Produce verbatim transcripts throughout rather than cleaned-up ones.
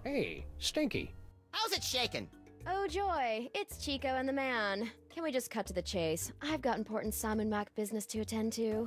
Hey, Stinky. How's it shaking? Oh joy, it's Chico and the man. Can we just cut to the chase? I've got important Sam und Mac business to attend to.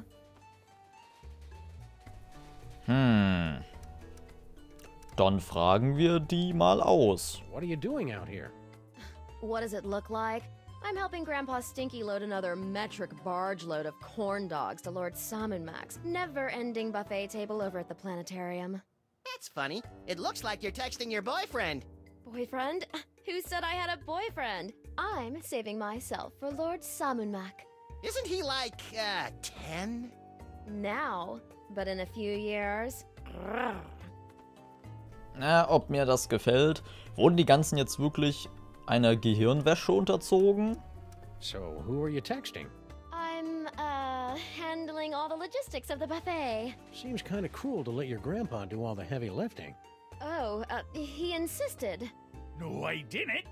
Hm. Dann fragen wir die mal aus. What are you doing out here? What does it look like? I'm helping Grandpa Stinky load another metric barge load of corn dogs to Lord Sam und Mac's never-ending buffet table over at the planetarium. That's funny. It looks like you're texting your boyfriend. Boyfriend? Who said I had a boyfriend? I'm saving myself for Lord Sam und Mac. Isn't he like, uh, ten? Now, but in a few years. Na, ob mir das gefällt. Wurden die ganzen jetzt wirklich einer Gehirnwäsche unterzogen? So, who are you texting? I'm, uh, handling all the logistics of the buffet. Seems kind of cruel to let your grandpa do all the heavy lifting. Oh, uh, he insisted. No, I didn't.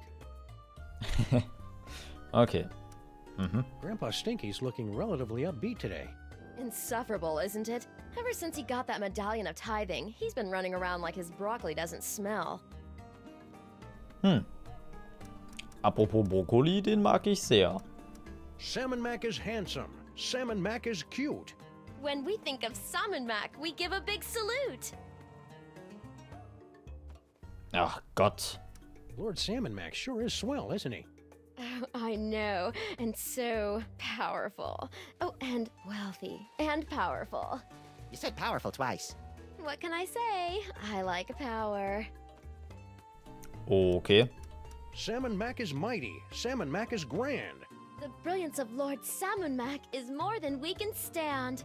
Okay. Mhm. Grandpa Stinky's looking relatively upbeat today. Insufferable, isn't it? Ever since he got that medallion of tithing, he's been running around like his broccoli doesn't smell. Hm. Apropos Brokkoli, den mag ich sehr. Sam und Mac is handsome. Sam und Mac is cute. When we think of Sam und Mac, we give a big salute. Ach Gott. Lord Sam und Mac sure is swell, isn't he? Oh, I know, and so powerful. Oh, and wealthy, and powerful. You said powerful twice. What can I say? I like power. Okay. Sam und Mac is mighty. Sam und Mac is grand. The brilliance of Lord Sam und Mac is more than we can stand.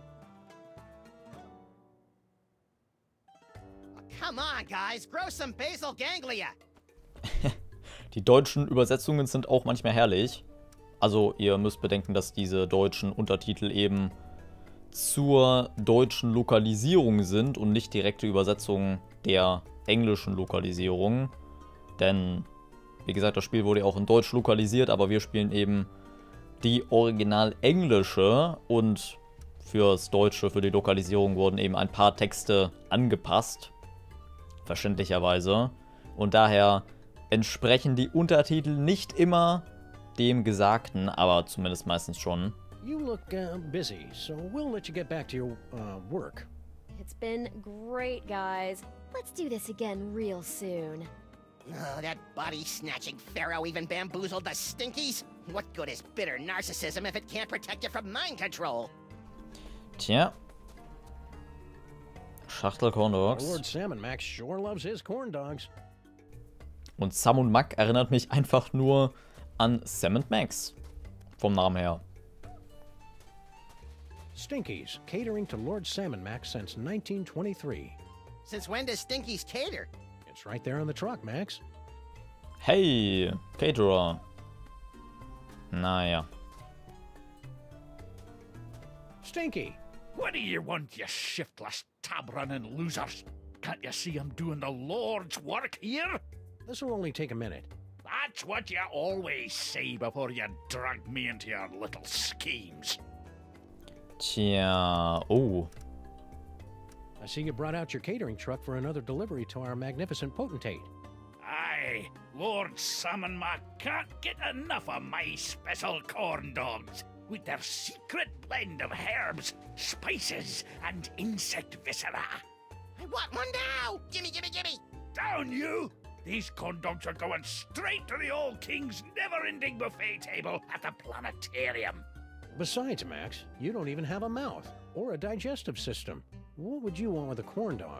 Oh, come on, guys. Grow some basal ganglia. Die deutschen Übersetzungen sind auch manchmal herrlich. Also ihr müsst bedenken, dass diese deutschen Untertitel eben zur deutschen Lokalisierung sind und nicht direkte Übersetzungen der englischen Lokalisierung. Denn, wie gesagt, das Spiel wurde ja auch in Deutsch lokalisiert, aber wir spielen eben die original englische und fürs Deutsche, für die Lokalisierung wurden eben ein paar Texte angepasst. Verständlicherweise. Und daher entsprechen die Untertitel nicht immer dem Gesagten, aber zumindest meistens schon. You look uh, busy, so we'll let you get back to your uh, work. It's been great, guys. Let's do this again real soon. Oh, that body-snatching pharaoh even bamboozled the Stinkies? What good is bitter narcissism if it can't protect you from mind control? Tja. Schachtel Corn Dogs. Lord Sam und Mac sure loves his corn dogs. Und Sam und Mac erinnert mich einfach nur an Sam und Max. Vom Namen her. Stinky's, catering to Lord Sam und Mac since nineteen twenty-three. Since when does Stinkies cater? It's right there on the truck, Max. Hey, Caterer. Naja. Stinky! What do you want, you shiftless, tab-running losers? Can't you see I'm doing the Lord's work here? This will only take a minute. That's what you always say before you drag me into your little schemes. Tja, oh. I see you brought out your catering truck for another delivery to our magnificent potentate. Aye, Lord Sam und Mac can't get enough of my special corn dogs with their secret blend of herbs, spices, and insect viscera. I want one now! Gimme, gimme, gimme! Down you! These corn dogs are going straight to the old king's never-ending buffet table at the planetarium. Besides, Max, you don't even have a mouth or a digestive system. What would you want with a corn dog?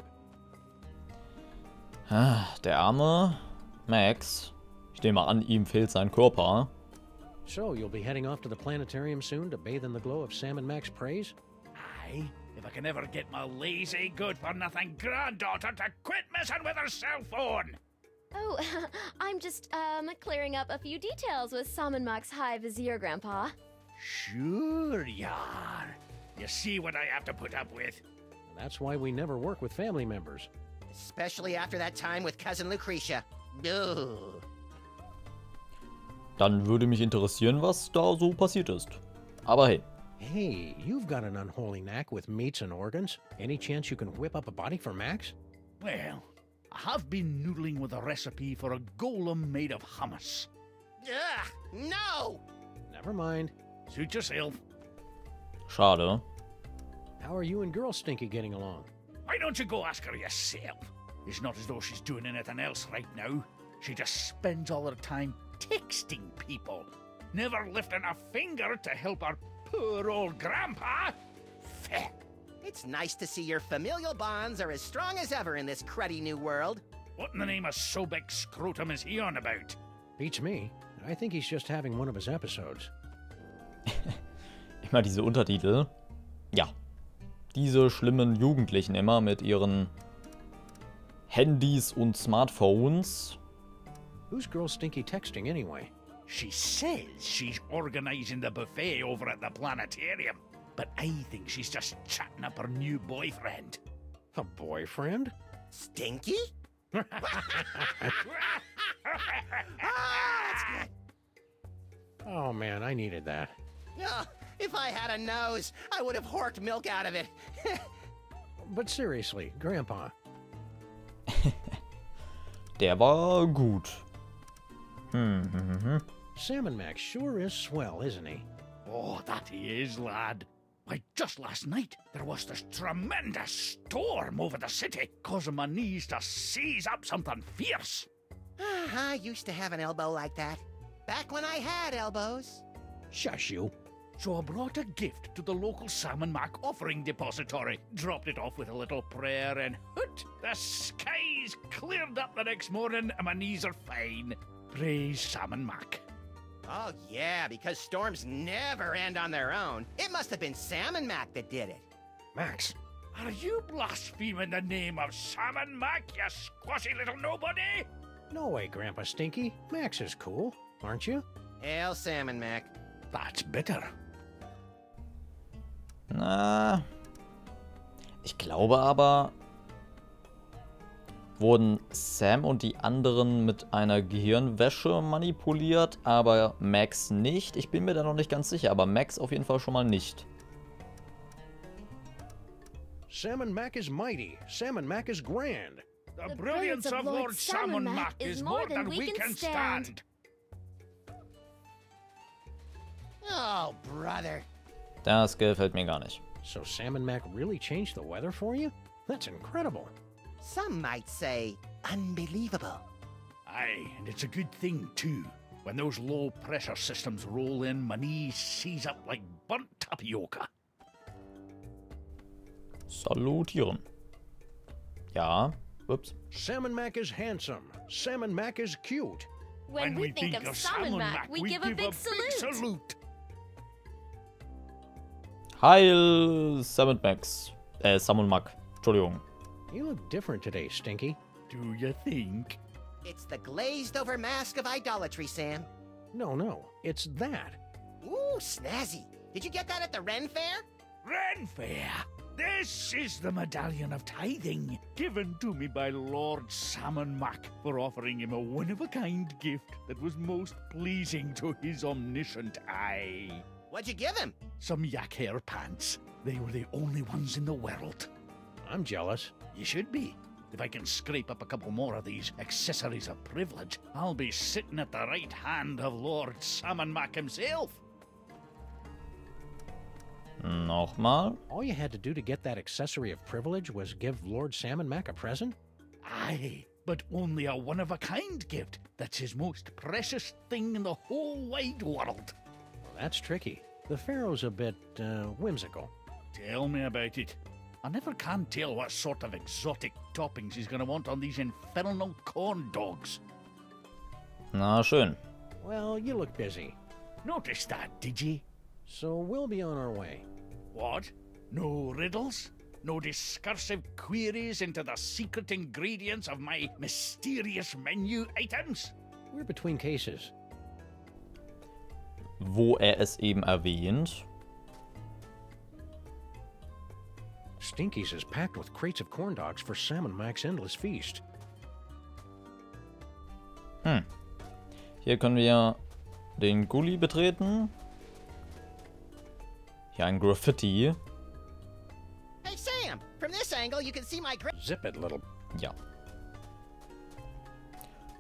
Ah, der arme Max. Ich nehme an, ihm fehlt sein Körper. So, you'll be heading off to the planetarium soon to bathe in the glow of Sam and Mac's praise? Aye, if I can ever get my lazy, good-for-nothing granddaughter to quit messing with her cell phone. Oh, I'm just, um, clearing up a few details with Sam und Mac's High Vizier, Grandpa. Sure you are. You see what I have to put up with? That's why we never work with family members. Especially after that time with cousin Lucretia. Ugh. Dann würde mich interessieren, was da so passiert ist. Aber hey. Hey, you've got an unholy knack with meats and organs. Any chance you can whip up a body for Max? Well, I have been noodling with a recipe for a golem made of hummus. Ugh, no! Never mind. Suit yourself. Schade. How are you and Girl Stinky getting along? Why don't you go ask her yourself? It's not as though she's doing anything else right now. She just spends all her time texting people, never lifting a finger to help her poor old grandpa. Feh. It's nice to see your familial bonds are as strong as ever in this cruddy new world. What in the name of Sobek scrotum is he on about? Beats me. I think he's just having one of his episodes. Immer diese Untertitel. Ja. Diese schlimmen Jugendlichen immer mit ihren Handys und Smartphones. Who's Girl Stinky texting anyway? She says she's organizing the buffet over at the planetarium, but I think she's just chatting up her new boyfriend. A boyfriend? Stinky? Ah, that's good. Oh man, I needed that. Oh, if I had a nose, I would have horked milk out of it. But seriously, Grandpa, Der war gut. Hm, hm, hm. Salmon Max sure is swell, isn't he? Oh, that he is, lad. Why, just last night, there was this tremendous storm over the city, causing my knees to seize up something fierce. I used to have an elbow like that. Back when I had elbows. Shush you. So I brought a gift to the local Salmon Mac offering depository, dropped it off with a little prayer, and hoot, the skies cleared up the next morning and my knees are fine. Praise Salmon Mac. Oh, yeah, because storms never end on their own. It must have been Salmon Mac that did it. Max, Are you blaspheming the name of Salmon Mac, you squashy little nobody? no way, Grandpa Stinky. Max is cool, aren't you? Hail, Salmon Mac. That's bitter. Na, ich glaube aber, wurden Sam und die anderen mit einer Gehirnwäsche manipuliert, aber Max nicht. Ich bin mir da noch nicht ganz sicher, aber Max auf jeden Fall schon mal nicht. Salmon Mac is mighty. Salmon Mac is grand. The, brilliance of Lord Salmon Mac is more than we can stand. Oh, brother. Das gefällt mir gar nicht. So Salmon Mac really changed the weather for you? That's incredible. Some might say unbelievable. Aye, and it's a good thing, too. When those low-pressure systems roll in, my knees seize up like burnt tapioca. Salutieren. Ja, ups. Salmon Mac is handsome. Salmon Mac is cute. When, we, think, of Salmon Mac, we, give a big salute. salute. Heil Salmon Max. Äh, Salmon Mac. Entschuldigung. You look different today, Stinky. Do you think? It's the glazed-over mask of idolatry, Sam. No, no, it's that. Ooh, snazzy. Did you get that at the Ren Fair? Ren Fair. This is the medallion of tithing, given to me by Lord Salmon Mac for offering him a one-of-a-kind gift that was most pleasing to his omniscient eye. What'd you give him? Some yak hair pants. They were the only ones in the world. I'm jealous. You should be. If I can scrape up a couple more of these accessories of privilege, I'll be sitting at the right hand of Lord Salmon Mac himself. Nochmal. All you had to do to get that accessory of privilege was give Lord Salmon Mac a present? Aye, but only a one-of-a-kind gift. That's his most precious thing in the whole wide world. Well, that's tricky. The Pharaoh's a bit, uh, whimsical. Tell me about it. I never can tell what sort of exotic toppings he's going to want on these infernal corn dogs. Na schön. Well, you look busy. Noticed that, did ye? So we'll be on our way. What? No riddles? No discursive queries into the secret ingredients of my mysterious menu items? We're between cases. Wo er es eben erwähnt. Stinky's is packed with crates of corn dogs for Salmon Mac's endless feast. Hm. Hier können wir den Gully betreten. Hier ein Graffiti. Hey, Sam! From this angle, you can see my gra- Zip it, little... Ja.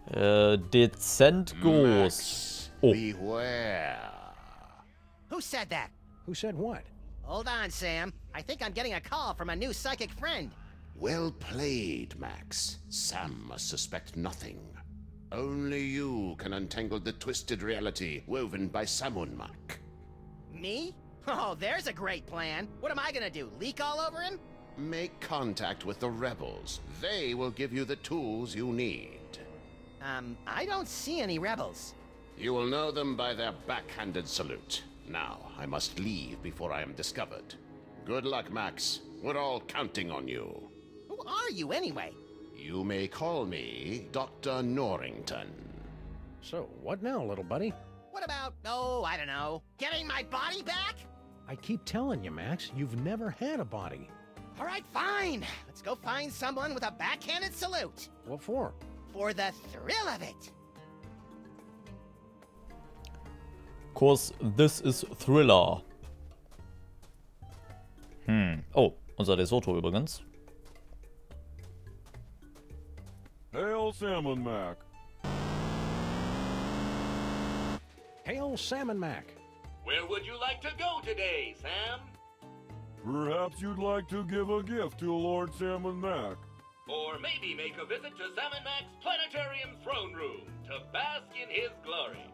Äh, dezent groß. Max, Oh. beware. Who said that? Who said what? Hold on, Sam. I think I'm getting a call from a new psychic friend. Well played, Max. Sam must suspect nothing. Only you can untangle the twisted reality woven by Samunmak. Me? Oh, there's a great plan. What am I gonna do, leak all over him? Make contact with the rebels. They will give you the tools you need. Um, I don't see any rebels. You will know them by their backhanded salute. Now, I must leave before I am discovered. Good luck, Max. We're all counting on you. Who are you, anyway? You may call me Doctor Norrington. So, what now, little buddy? What about, oh, I don't know, getting my body back? I keep telling you, Max, you've never had a body. All right, fine. Let's go find someone with a backhanded salute. What for? For the thrill of it. Kurs, this is Thriller. Hm. Oh, unser DeSoto übrigens. Hail Salmon Mac. Hail Salmon Mac. Where would you like to go today, Sam? Perhaps you'd like to give a gift to Lord Salmon Mac. Or maybe make a visit to Salmon Mac's planetarium throne room to bask in his glory.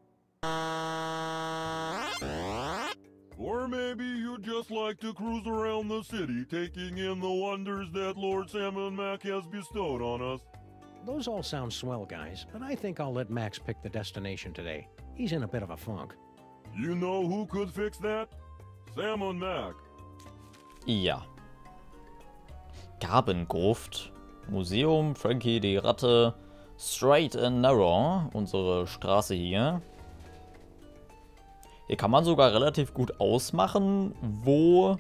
Or maybe you'd just like to cruise around the city, taking in the wonders that Lord Salmon Mac has bestowed on us. Those all sound swell, guys, but I think I'll let Max pick the destination today. He's in a bit of a funk. You know who could fix that? Salmon Mac. Ja. Gabengruft. Museum, Frankie die Ratte. Straight and Narrow. Unsere Straße hier. Hier kann man sogar relativ gut ausmachen, wo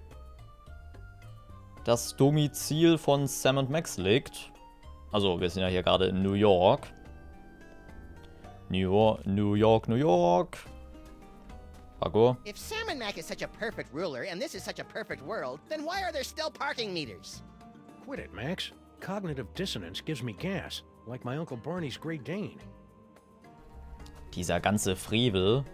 das Domizil von Sam und Max liegt. Also, wir sind ja hier gerade in New York. New York, New York, New York. Paco. If Salmon Mac is such a perfect ruler and this is such a perfect world, then why are there still parking meters? Quit it, Max. Cognitive dissonance gives me gas, like my Uncle Barney's Great Dane. Dieser ganze Frevel.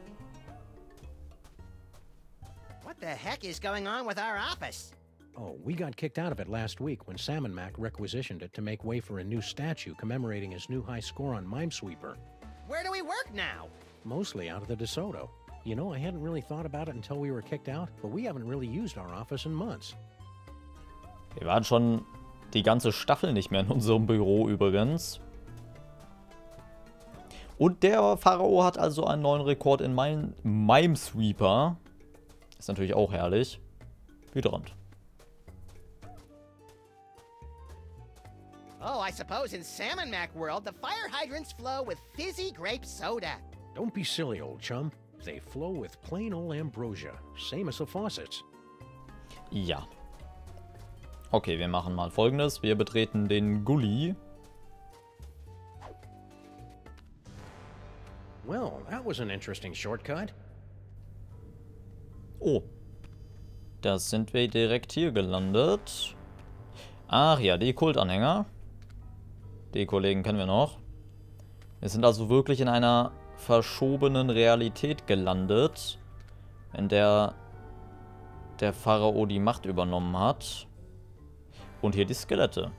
What the heck is going on with our office? Oh, we got kicked out of it last week when Salmon Mac requisitioned it to make way for a new statue commemorating his new high score on Minesweeper. Where do we work now? Mostly out of the DeSoto. You know, I hadn't really thought about it until we were kicked out, but we haven't really used our office in months. Wir waren schon die ganze Staffel nicht mehr in unserem Büro übrigens. Und der Pharao hat also einen neuen Rekord in Mime Minesweeper. Ist natürlich auch herrlich. Hydrant. Oh, I suppose in Salmon Mac world, the fire hydrants flow with fizzy grape soda. Don't be silly, old chum. They flow with plain old ambrosia, same as the faucets. Ja. Okay, wir machen mal Folgendes. Wir betreten den Gully. Well, that was an interesting shortcut. Oh. Da sind wir direkt hier gelandet. Ach ja, die Kultanhänger. Die Kollegen kennen wir noch. Wir sind also wirklich in einer verschobenen Realität gelandet, in der der Pharao die Macht übernommen hat. Und hier die Skelette.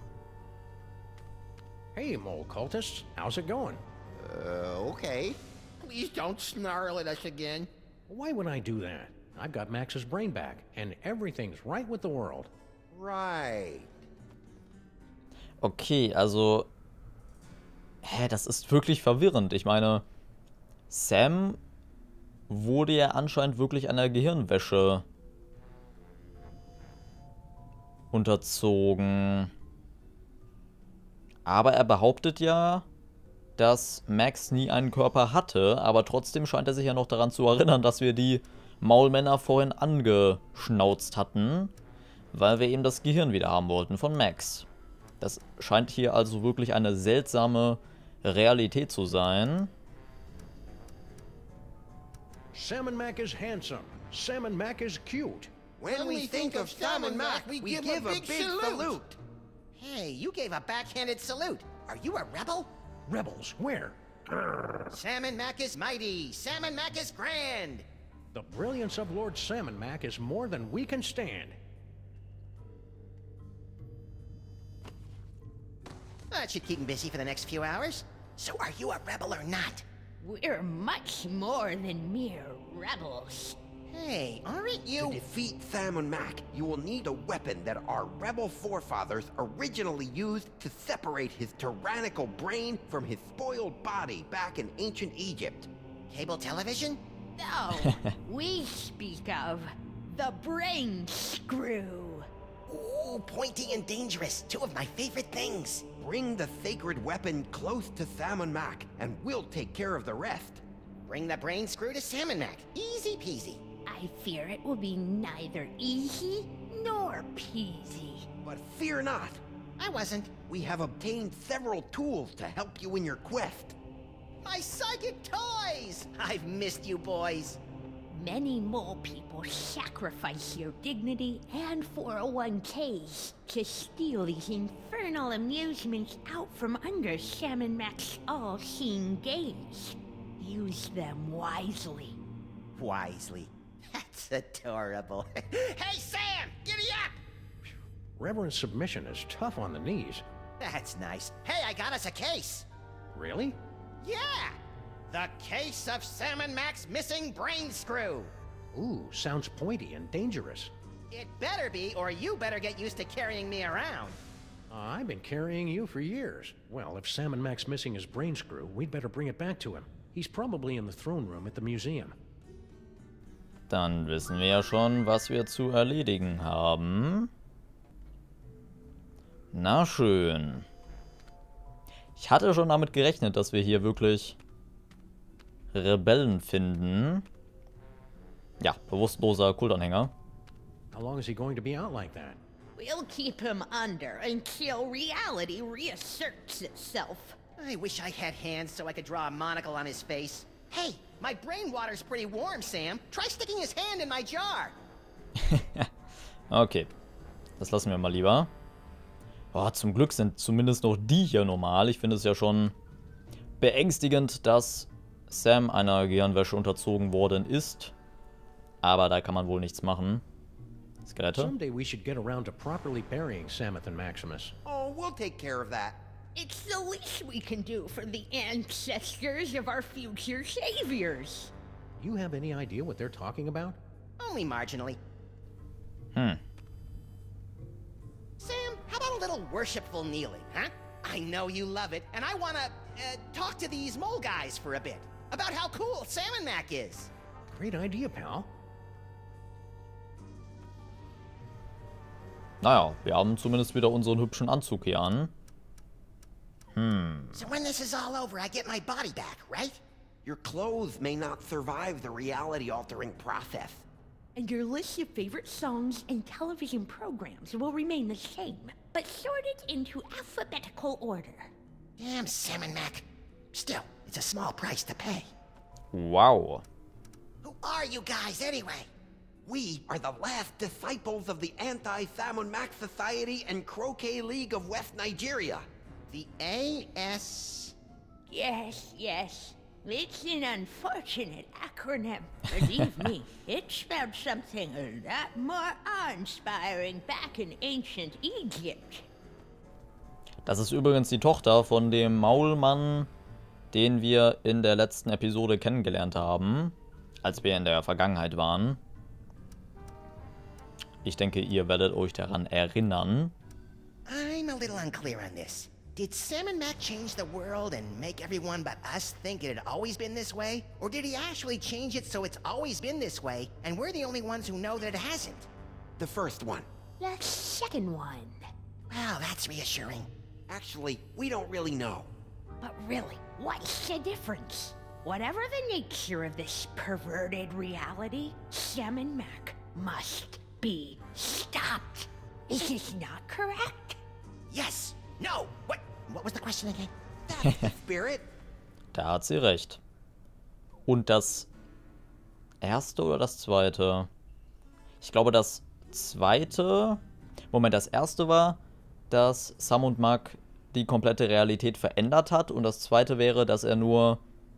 Hey, mole cultists, how's it going? Uh, okay. Please don't snarl at us again. Why would I do that? I've got Max's brain back, and everything's right with the world. Right. Okay, also... Hä, das ist wirklich verwirrend. Ich meine, Sam wurde ja anscheinend wirklich einer Gehirnwäsche unterzogen. Aber er behauptet ja, dass Max nie einen Körper hatte, aber trotzdem scheint er sich ja noch daran zu erinnern, dass wir die Maulmänner vorhin angeschnauzt hatten, weil wir eben das Gehirn wieder haben wollten von Max. Das scheint hier also wirklich eine seltsame Realität zu sein. Salmon Mac is handsome. Salmon Mac is cute. When we think of Salmon Mac, we give him a big salute. Hey, you gave a backhanded salute. Are you a rebel? Rebels? Where? Salmon Mac is mighty. Salmon Mac is grand. The brilliance of Lord Salmon Mac is more than we can stand. That should keep him busy for the next few hours. So are you a rebel or not? We're much more than mere rebels. Hey, aren't To you? defeat Salmon Mac, you will need a weapon that our rebel forefathers originally used to separate his tyrannical brain from his spoiled body back in ancient Egypt. Cable television? No, we speak of the brain screw. Ooh, pointy and dangerous. Two of my favorite things. Bring the sacred weapon close to Salmon Mac, and we'll take care of the rest. Bring the brain screw to Salmon Mac. Easy peasy. I fear it will be neither easy nor peasy. But fear not, I wasn't. we have obtained several tools to help you in your quest. My psychic toys! I've missed you boys. Many mole people sacrifice their dignity and four oh one Ks to steal these infernal amusements out from under Salmon Mac's all-seeing gaze. Use them wisely. Wisely. That's adorable. Hey, Sam! Giddy up! Reverend submission is tough on the knees. That's nice. Hey, I got us a case. Really? Yeah! The case of Salmon Mac's missing brain screw. Ooh, sounds pointy and dangerous. It better be, or you better get used to carrying me around. Uh, I've been carrying you for years. Well, if Salmon Mac's missing his brain screw, we'd better bring it back to him. He's probably in the throne room at the museum. Dann wissen wir ja schon, was wir zu erledigen haben. Na schön. Ich hatte schon damit gerechnet, dass wir hier wirklich Rebellen finden. Ja, bewusstloser Kultanhänger. How long is he going to be out like that? We'll keep him under until reality reasserts itself. I wish I had hands so I could draw a monocle on his face. Hey, my brain water's pretty warm, Sam. Try sticking his hand in my jar. Okay, das lassen wir mal lieber. Oh, zum Glück sind zumindest noch die hier normal. Ich finde es ja schon beängstigend, dass Sam einer Gehirnwäsche unterzogen worden ist. Aber da kann man wohl nichts machen. Skelette. Someday we should get around to properly burying Samuth and Maximus. Oh, we'll take care of that. It's the least we can do for the ancestors of our future saviors. You have any idea what they're talking about? Only marginally. Hm. Sam, how about a little worshipful kneeling, huh? I know you love it, and I want to uh, talk to these mole guys for a bit about how cool Salmon Mac is. Great idea, pal. Naja, wir haben zumindest wieder unseren hübschen Anzug hier an. Hm. So when this is all over, I get my body back, right? Your clothes may not survive the reality-altering process. And your list of favorite songs and television programs will remain the same, but sorted into alphabetical order. Damn Salmon Mac. Still, it's a small price to pay. Wow. Who are you guys, anyway? We are the last disciples of the Anti-Salmon Mac Society and Croquet League of West Nigeria. The A S... Yes, yes. It's an unfortunate acronym. Believe me, it spelled something a lot more awe-inspiring back in ancient Egypt. Das ist übrigens die Tochter von dem Maulmann, den wir in der letzten Episode kennengelernt haben, als wir in der Vergangenheit waren. Ich denke, ihr werdet euch daran erinnern. I'm a little unclear on this. Did Salmon Mac change the world and make everyone but us think it had always been this way? Or did he actually change it so it's always been this way, and we're the only ones who know that it hasn't? The first one. The second one. Well, that's reassuring. Actually, we don't really know. But really, what's the difference? Whatever the nature of this perverted reality, Salmon Mac must be stopped. Is this not correct? Yes! No! What? What was the question again? That's the spirit. Da hat sie recht. Und das erste oder das zweite? Ich glaube, das zweite... Moment, das erste war, dass Sam und Mac die komplette Realität verändert hat. Und das zweite wäre, dass er nur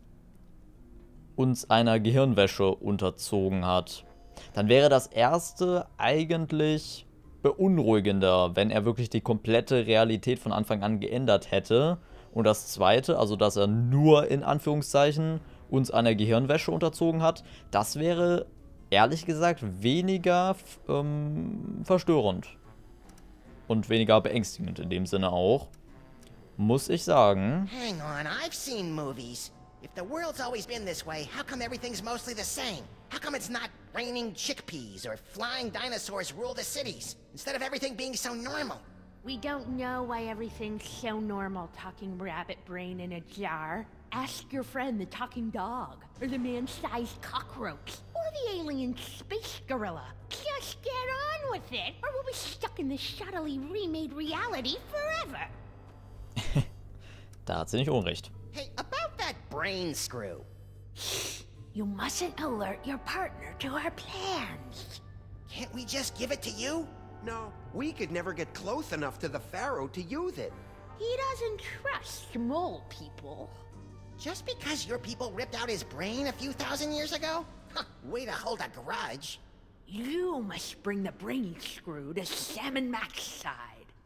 uns einer Gehirnwäsche unterzogen hat. Dann wäre das erste eigentlich beunruhigender, wenn er wirklich die komplette Realität von Anfang an geändert hätte. Und das zweite, also dass er nur in Anführungszeichen uns einer Gehirnwäsche unterzogen hat, das wäre ehrlich gesagt weniger ähm, verstörend. Und weniger beängstigend in dem Sinne auch. Muss ich sagen. Hang on, I've seen movies. If the world's always been this way, how come everything's mostly the same? How come it's not raining chickpeas or flying dinosaurs rule the cities, instead of everything being so normal? We don't know why everything's so normal, talking rabbit brain in a jar. Ask your friend the talking dog, or the man-sized cockroach, or the alien space gorilla. Just get on with it, or we'll be stuck in this shoddily remade reality forever. Da hat sie nicht Unrecht. Hey, about that brain screw. You mustn't alert your partner to our plans. Can't we just give it to you? No, we could never get close enough to the Pharaoh to use it. He doesn't trust mole people. Just because your people ripped out his brain a few thousand years ago? Huh, way to hold a grudge. You must bring the brain screw to Sam and Mac's side.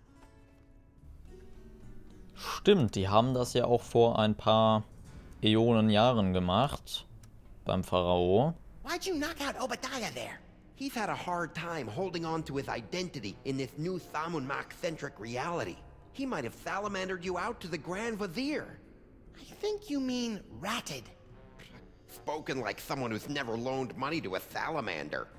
Stimmt, die haben das ja auch vor ein paar Äonen Jahren gemacht. Beim Pharao. Why'd you knock out Obadiah there? He's had a hard time holding on to his identity in this new Samun-Mak-centric reality. He might have salamandered you out to the Grand Vizier. I think you mean ratted. Spoken like someone who's never loaned money to a salamander.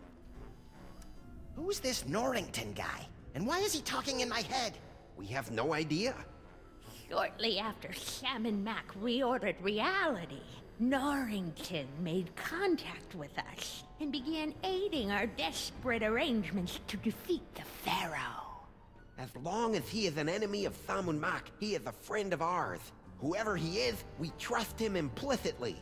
Who's this Norrington guy? And why is he talking in my head? We have no idea. Shortly after Sam and Mac reordered reality, Norrington made contact with us and began aiding our desperate arrangements to defeat the Pharaoh. As long as he is an enemy of Samun-Mak, he is a friend of ours. Whoever he is, we trust him implicitly.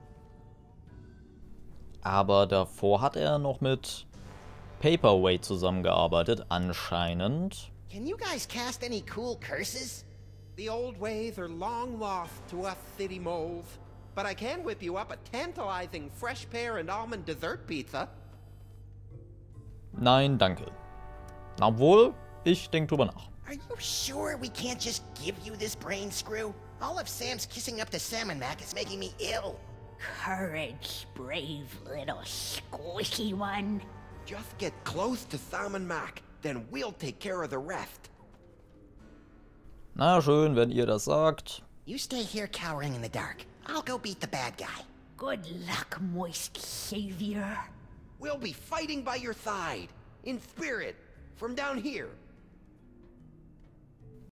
Aber davor hat er noch mit Paperweight zusammengearbeitet, anscheinend. Can you guys cast any cool curses? The old ways are long lost to us city moles. But I can whip you up a tantalizing fresh pear and almond dessert pizza. Nein, danke. Obwohl, ich denke drüber nach. Are you sure we can't just give you this brain screw? All of Sam's kissing up to Sam and Mac is making me ill. Courage, brave little squishy one. Just get close to Sam and Mac, then we'll take care of the rest. Na schön, wenn ihr das sagt. You stay here cowering in the dark. I'll go beat the bad guy. Good luck, moist savior. We'll be fighting by your side, in spirit, from down here.